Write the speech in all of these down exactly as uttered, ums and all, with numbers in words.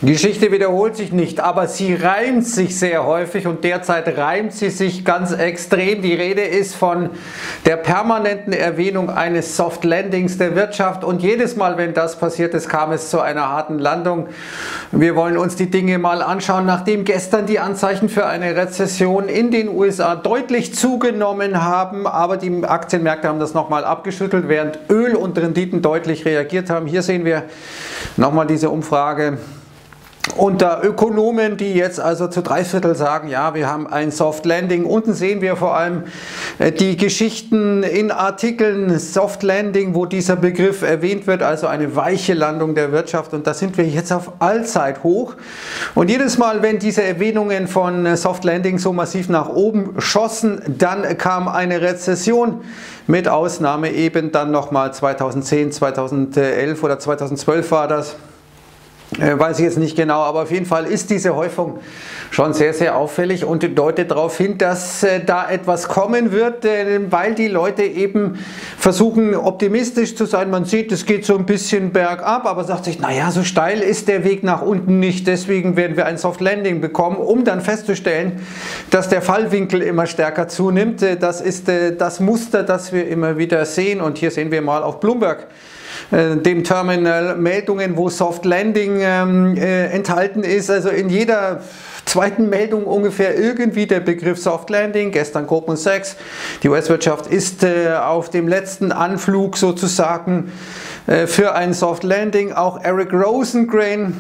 Die Geschichte wiederholt sich nicht, aber sie reimt sich sehr häufig und derzeit reimt sie sich ganz extrem. Die Rede ist von der permanenten Erwähnung eines Soft Landings der Wirtschaft und jedes Mal, wenn das passiert ist, kam es zu einer harten Landung. Wir wollen uns die Dinge mal anschauen, nachdem gestern die Anzeichen für eine Rezession in den U S A deutlich zugenommen haben, aber die Aktienmärkte haben das nochmal abgeschüttelt, während Öl und Renditen deutlich reagiert haben. Hier sehen wir nochmal diese Umfrage unter Ökonomen, die jetzt also zu drei Viertel sagen, ja, wir haben ein Soft Landing. Unten sehen wir vor allem die Geschichten in Artikeln, Soft Landing, wo dieser Begriff erwähnt wird, also eine weiche Landung der Wirtschaft. Und da sind wir jetzt auf Allzeithoch. Und jedes Mal, wenn diese Erwähnungen von Soft Landing so massiv nach oben schossen, dann kam eine Rezession. Mit Ausnahme eben dann nochmal zweitausendzehn, zweitausendelf oder zweitausendzwölf war das. Weiß ich jetzt nicht genau, aber auf jeden Fall ist diese Häufung schon sehr, sehr auffällig und deutet darauf hin, dass äh, da etwas kommen wird, äh, weil die Leute eben versuchen, optimistisch zu sein. Man sieht, es geht so ein bisschen bergab, aber sagt sich, naja, so steil ist der Weg nach unten nicht, deswegen werden wir ein Soft Landing bekommen, um dann festzustellen, dass der Fallwinkel immer stärker zunimmt. Äh, das ist äh, das Muster, das wir immer wieder sehen, und hier sehen wir mal auf Bloomberg dem Terminal Meldungen, wo Soft Landing ähm, äh, enthalten ist. Also in jeder zweiten Meldung ungefähr irgendwie der Begriff Soft Landing. Gestern Goldman Sachs. Die U S-Wirtschaft ist äh, auf dem letzten Anflug sozusagen äh, für ein Soft Landing. Auch Eric Rosengren,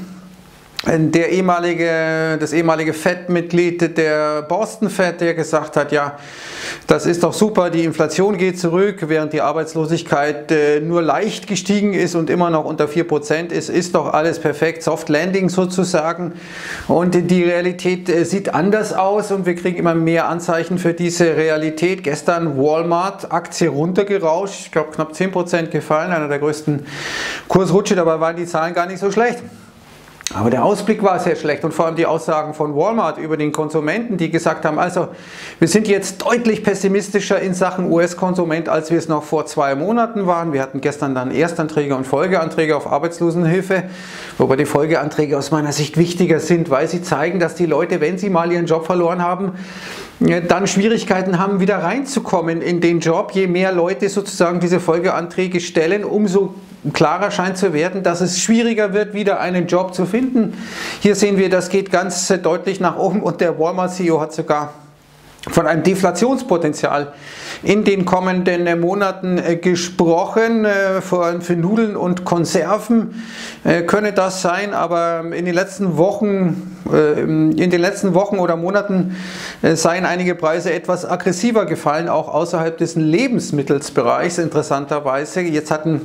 der ehemalige, das ehemalige Fed-Mitglied der Boston Fed, der gesagt hat, ja, das ist doch super, die Inflation geht zurück, während die Arbeitslosigkeit äh, nur leicht gestiegen ist und immer noch unter vier Prozent ist, ist doch alles perfekt, Soft Landing sozusagen. Und die Realität äh, sieht anders aus und wir kriegen immer mehr Anzeichen für diese Realität. Gestern Walmart, Aktie runtergerauscht, ich glaube knapp zehn Prozent gefallen, einer der größten Kursrutsche, dabei waren die Zahlen gar nicht so schlecht. Aber der Ausblick war sehr schlecht und vor allem die Aussagen von Walmart über den Konsumenten, die gesagt haben, also wir sind jetzt deutlich pessimistischer in Sachen U S-Konsument, als wir es noch vor zwei Monaten waren. Wir hatten gestern dann Erstanträge und Folgeanträge auf Arbeitslosenhilfe, wobei die Folgeanträge aus meiner Sicht wichtiger sind, weil sie zeigen, dass die Leute, wenn sie mal ihren Job verloren haben, dann Schwierigkeiten haben, wieder reinzukommen in den Job. Je mehr Leute sozusagen diese Folgeanträge stellen, umso klarer scheint zu werden, dass es schwieriger wird, wieder einen Job zu finden. Hier sehen wir, das geht ganz deutlich nach oben und der Walmart-C E O hat sogar von einem Deflationspotenzial in den kommenden Monaten gesprochen, vor allem für Nudeln und Konserven könne das sein, aber in den letzten Wochen, in den letzten Wochen oder Monaten seien einige Preise etwas aggressiver gefallen, auch außerhalb des Lebensmittelsbereichs interessanterweise. Jetzt hatten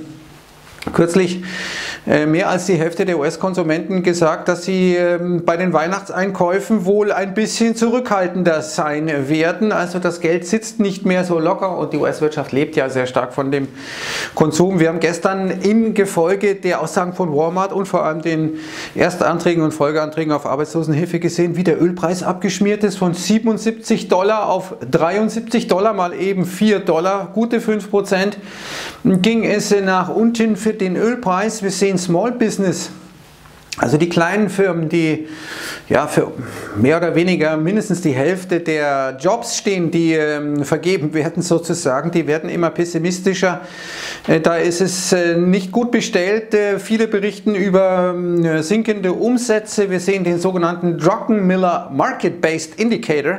kürzlich mehr als die Hälfte der U S-Konsumenten gesagt, dass sie bei den Weihnachtseinkäufen wohl ein bisschen zurückhaltender sein werden. Also das Geld sitzt nicht mehr so locker und die U S-Wirtschaft lebt ja sehr stark von dem Konsum. Wir haben gestern im Gefolge der Aussagen von Walmart und vor allem den Erstanträgen und Folgeanträgen auf Arbeitslosenhilfe gesehen, wie der Ölpreis abgeschmiert ist von siebenundsiebzig Dollar auf dreiundsiebzig Dollar, mal eben vier Dollar, gute fünf Prozent ging es nach unten für den Ölpreis. Wir sehen Small Business, also die kleinen Firmen, die ja für mehr oder weniger mindestens die Hälfte der Jobs stehen, die ähm, vergeben werden sozusagen, die werden immer pessimistischer. Äh, da ist es äh, nicht gut bestellt. Äh, viele berichten über äh, sinkende Umsätze. Wir sehen den sogenannten Druckenmiller Market-Based Indicator.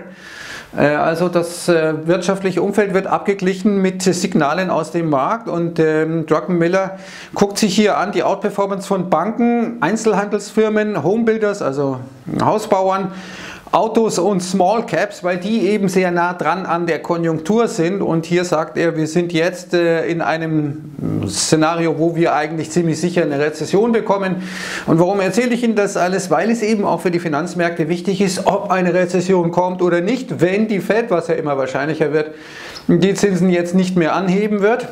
Also das äh, wirtschaftliche Umfeld wird abgeglichen mit Signalen aus dem Markt und ähm, Druckenmiller guckt sich hier an die Outperformance von Banken, Einzelhandelsfirmen, Homebuilders, also Hausbauern, Autos und Small Caps, weil die eben sehr nah dran an der Konjunktur sind, und hier sagt er, wir sind jetzt äh, in einem Szenario, wo wir eigentlich ziemlich sicher eine Rezession bekommen. Und warum erzähle ich Ihnen das alles? Weil es eben auch für die Finanzmärkte wichtig ist, ob eine Rezession kommt oder nicht, wenn die Fed, was ja immer wahrscheinlicher wird, die Zinsen jetzt nicht mehr anheben wird.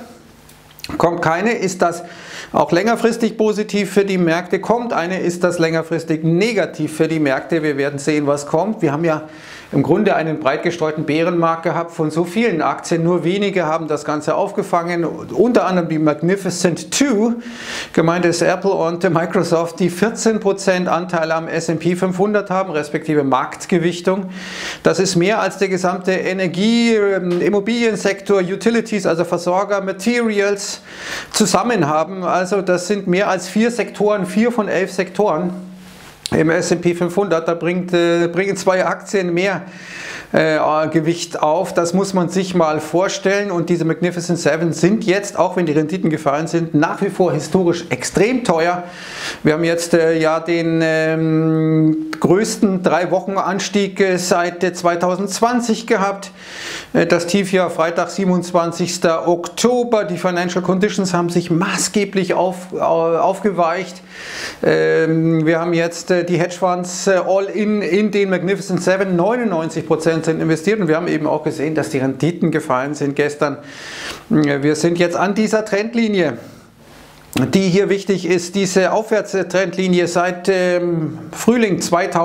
Kommt keine, ist das auch längerfristig positiv für die Märkte. Kommt eine, ist das längerfristig negativ für die Märkte. Wir werden sehen, was kommt. Wir haben ja im Grunde einen breit gestreuten Bärenmarkt gehabt von so vielen Aktien. Nur wenige haben das Ganze aufgefangen, unter anderem die Magnificent Two, gemeint ist Apple und Microsoft, die vierzehn Prozent Anteil am S und P fünfhundert haben, respektive Marktgewichtung. Das ist mehr als der gesamte Energie-, Immobiliensektor, Utilities, also Versorger, Materials zusammen haben. Also das sind mehr als vier Sektoren, vier von elf Sektoren im S und P fünfhundert. Da bringt, äh, bringen zwei Aktien mehr äh, Gewicht auf. Das muss man sich mal vorstellen. Und diese Magnificent Seven sind jetzt, auch wenn die Renditen gefallen sind, nach wie vor historisch extrem teuer. Wir haben jetzt äh, ja den ähm, größten drei Wochen Anstieg äh, seit äh, zweitausendzwanzig gehabt. Äh, das Tiefjahr Freitag, siebenundzwanzigster Oktober. Die Financial Conditions haben sich maßgeblich auf, äh, aufgeweicht. Ähm, wir haben jetzt äh, die Hedgefonds äh, all in in den Magnificent Seven, neunundneunzig Prozent sind investiert, und wir haben eben auch gesehen, dass die Renditen gefallen sind gestern. Wir sind jetzt an dieser Trendlinie, die hier wichtig ist, diese Aufwärtstrendlinie seit ähm, Frühling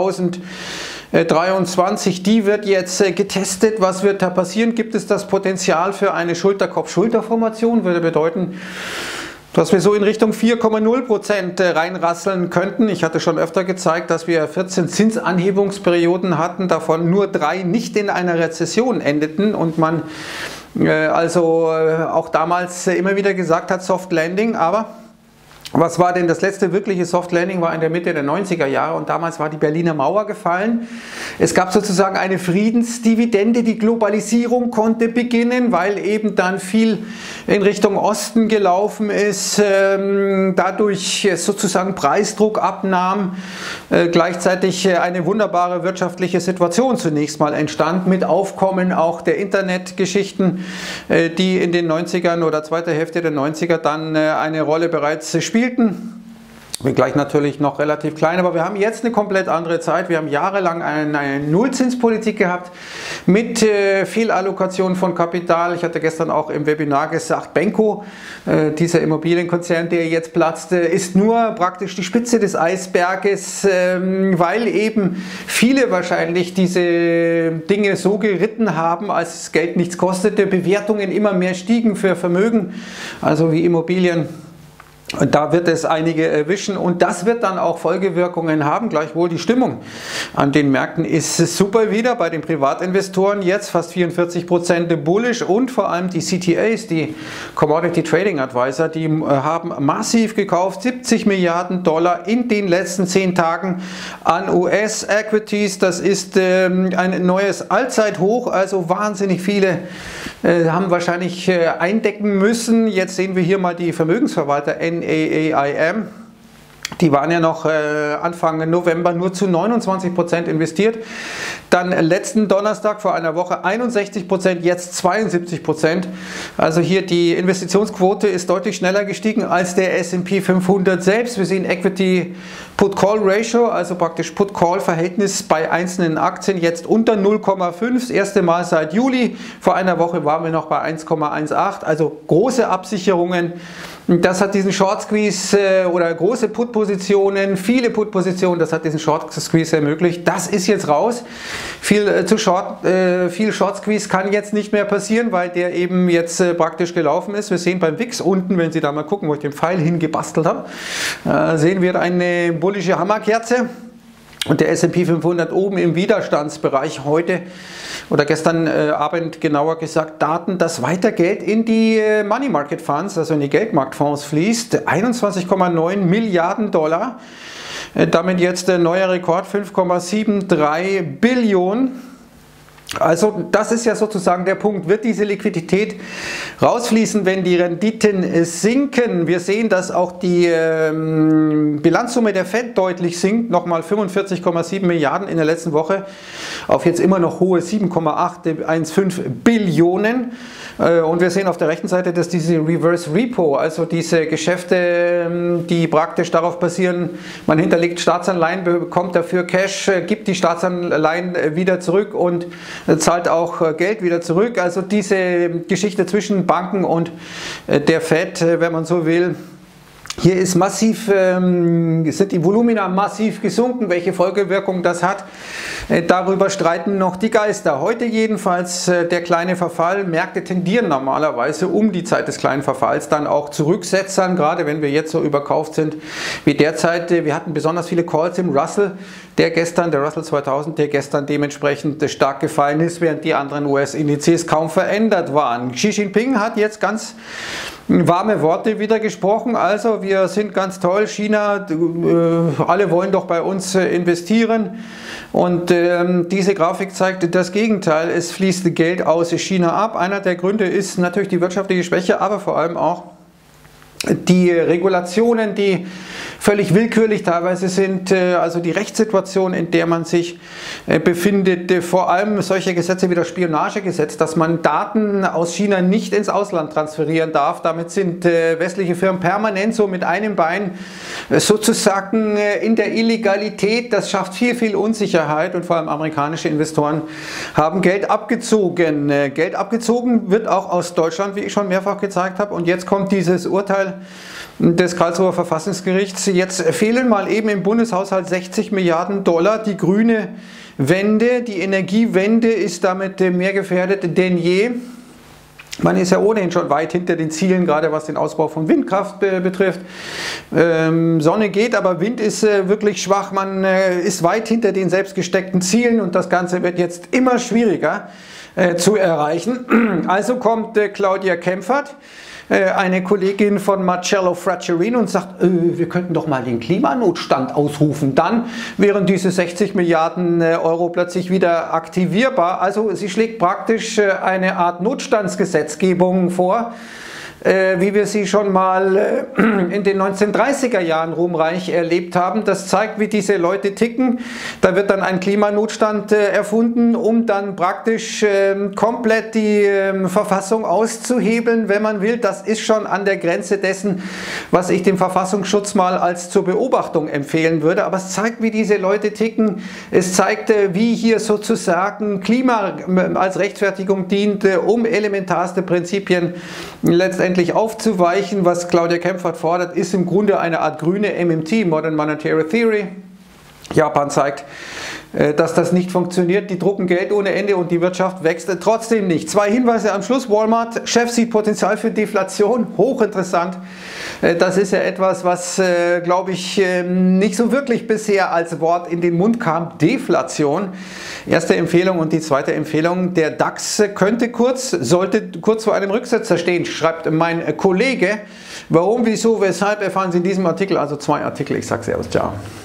zweitausenddreiundzwanzig, die wird jetzt äh, getestet. Was wird da passieren? Gibt es das Potenzial für eine Schulter-Kopf-Schulter-Formation? Würde bedeuten, dass wir so in Richtung vier Komma null Prozent reinrasseln könnten. Ich hatte schon öfter gezeigt, dass wir vierzehn Zinsanhebungsperioden hatten, davon nur drei nicht in einer Rezession endeten, und man äh, also äh, auch damals äh, immer wieder gesagt hat, Soft Landing. Aber was war denn das letzte wirkliche Soft Landing? War in der Mitte der neunziger Jahre, und damals war die Berliner Mauer gefallen. Es gab sozusagen eine Friedensdividende, die Globalisierung konnte beginnen, weil eben dann viel in Richtung Osten gelaufen ist, ähm, dadurch sozusagen Preisdruck abnahm, äh, gleichzeitig eine wunderbare wirtschaftliche Situation zunächst mal entstand, mit Aufkommen auch der Internetgeschichten, äh, die in den neunzigern oder zweiter Hälfte der neunziger dann äh, eine Rolle bereits spielten. Wenngleich natürlich noch relativ klein, aber wir haben jetzt eine komplett andere Zeit. Wir haben jahrelang eine, eine Nullzinspolitik gehabt mit äh, Fehlallokation von Kapital. Ich hatte gestern auch im Webinar gesagt, Benko, äh, dieser Immobilienkonzern, der jetzt platzt, äh, ist nur praktisch die Spitze des Eisberges, äh, weil eben viele wahrscheinlich diese Dinge so geritten haben, als das Geld nichts kostete, Bewertungen immer mehr stiegen für Vermögen, also wie Immobilien. Und da wird es einige erwischen, und das wird dann auch Folgewirkungen haben. Gleichwohl die Stimmung an den Märkten ist super wieder bei den Privatinvestoren. Jetzt fast vierundvierzig Prozent bullish, und vor allem die C T As, die Commodity Trading Advisor, die haben massiv gekauft, siebzig Milliarden Dollar in den letzten zehn Tagen an U S-Equities. Das ist ähm, ein neues Allzeithoch, also wahnsinnig viele äh, haben wahrscheinlich äh, eindecken müssen. Jetzt sehen wir hier mal die Vermögensverwalter N A A I M. Die waren ja noch äh, Anfang November nur zu neunundzwanzig Prozent investiert. Dann letzten Donnerstag vor einer Woche einundsechzig Prozent, jetzt zweiundsiebzig Prozent. Also hier die Investitionsquote ist deutlich schneller gestiegen als der S und P fünfhundert selbst. Wir sehen Equity Put-Call-Ratio, also praktisch Put-Call-Verhältnis bei einzelnen Aktien jetzt unter null Komma fünf. Das erste Mal seit Juli. Vor einer Woche waren wir noch bei eins Komma achtzehn. Also große Absicherungen. Das hat diesen Short Squeeze äh, oder große Put-Positionen, viele Put-Positionen, das hat diesen Short Squeeze ermöglicht. Das ist jetzt raus. Viel, äh, zu Short, äh, viel Short Squeeze kann jetzt nicht mehr passieren, weil der eben jetzt äh, praktisch gelaufen ist. Wir sehen beim W I X unten, wenn Sie da mal gucken, wo ich den Pfeil hingebastelt habe, äh, sehen wir eine bullische Hammerkerze. Und der S und P fünfhundert oben im Widerstandsbereich heute oder gestern äh, Abend genauer gesagt Daten, dass weiter Geld in die äh, Money Market Funds, also in die Geldmarktfonds fließt, einundzwanzig Komma neun Milliarden Dollar, äh, damit jetzt der neue Rekord fünf Komma dreiundsiebzig Billionen. Also das ist ja sozusagen der Punkt. Wird diese Liquidität rausfließen, wenn die Renditen sinken? Wir sehen, dass auch die ähm, Bilanzsumme der Fed deutlich sinkt. Nochmal fünfundvierzig Komma sieben Milliarden in der letzten Woche auf jetzt immer noch hohe sieben Komma achthundertfünfzehn Billionen. Äh, und wir sehen auf der rechten Seite, dass diese Reverse Repo, also diese Geschäfte, die praktisch darauf basieren, man hinterlegt Staatsanleihen, bekommt dafür Cash, gibt die Staatsanleihen wieder zurück und zahlt auch Geld wieder zurück. Also diese Geschichte zwischen Banken und der Fed, wenn man so will, Hier ist massiv, ähm, sind die Volumina massiv gesunken. Welche Folgewirkung das hat, äh, darüber streiten noch die Geister. Heute jedenfalls äh, der kleine Verfall. Märkte tendieren normalerweise um die Zeit des kleinen Verfalls dann auch zurücksetzern, gerade wenn wir jetzt so überkauft sind wie derzeit. Äh, wir hatten besonders viele Calls im Russell, der gestern, der Russell zweitausend, der gestern dementsprechend äh, stark gefallen ist, während die anderen U S-Indizes kaum verändert waren. Xi Jinping hat jetzt ganz warme Worte wieder gesprochen, also wir sind ganz toll, China, äh, alle wollen doch bei uns äh, investieren, und ähm, diese Grafik zeigt das Gegenteil, es fließt Geld aus China ab. Einer der Gründe ist natürlich die wirtschaftliche Schwäche, aber vor allem auch die Regulationen, die völlig willkürlich teilweise sind, also die Rechtssituation, in der man sich befindet, vor allem solche Gesetze wie das Spionagegesetz, dass man Daten aus China nicht ins Ausland transferieren darf. Damit sind westliche Firmen permanent so mit einem Bein sozusagen in der Illegalität. Das schafft viel, viel Unsicherheit, und vor allem amerikanische Investoren haben Geld abgezogen. Geld abgezogen wird auch aus Deutschland, wie ich schon mehrfach gezeigt habe, und jetzt kommt dieses Urteil des Karlsruher Verfassungsgerichts. Jetzt fehlen mal eben im Bundeshaushalt sechzig Milliarden Dollar. Die grüne Wende, die Energiewende ist damit mehr gefährdet denn je. Man ist ja ohnehin schon weit hinter den Zielen, gerade was den Ausbau von Windkraft be betrifft. Ähm, Sonne geht, aber Wind ist äh, wirklich schwach. Man äh, ist weit hinter den selbst gesteckten Zielen, und das Ganze wird jetzt immer schwieriger äh, zu erreichen. Also kommt äh, Claudia Kempfert, eine Kollegin von Marcello Fraccherini, und sagt, äh, wir könnten doch mal den Klimanotstand ausrufen. Dann wären diese sechzig Milliarden Euro plötzlich wieder aktivierbar. Also sie schlägt praktisch eine Art Notstandsgesetzgebung vor, äh, wie wir sie schon mal äh, in den neunzehnhundertdreißiger Jahren ruhmreich erlebt haben. Das zeigt, wie diese Leute ticken. Da wird dann ein Klimanotstand äh, erfunden, um dann praktisch äh, komplett die äh, Verfassung auszuhebeln, wenn man will. Das ist schon an der Grenze dessen, was ich dem Verfassungsschutz mal als zur Beobachtung empfehlen würde. Aber es zeigt, wie diese Leute ticken. Es zeigt, äh, wie hier sozusagen Klima äh, als Rechtfertigung dient, äh, um elementarste Prinzipien letztendlich aufzuweichen. Was Claudia Kempfert fordert, ist im Grunde eine Art grüne M M T, Modern Monetary Theory. Japan zeigt, dass das nicht funktioniert. Die drucken Geld ohne Ende und die Wirtschaft wächst trotzdem nicht. Zwei Hinweise am Schluss. Walmart, Chef sieht Potenzial für Deflation. Hochinteressant. Das ist ja etwas, was, glaube ich, nicht so wirklich bisher als Wort in den Mund kam. Deflation. Erste Empfehlung. Und die zweite Empfehlung, der DAX könnte kurz, sollte kurz vor einem Rücksetzer stehen, schreibt mein Kollege. Warum, wieso, weshalb, erfahren Sie in diesem Artikel. Also zwei Artikel. Ich sage Servus, ciao.